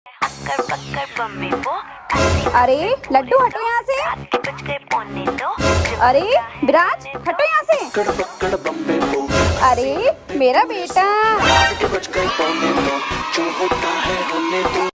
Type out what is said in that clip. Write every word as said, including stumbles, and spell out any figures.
Occur Bakkar Bombay वो अरे लड्डू हटो यहाँ से। के बज गए पौने दो। अरे विराज हटो यहाँ से। अरे मेरा बेटा।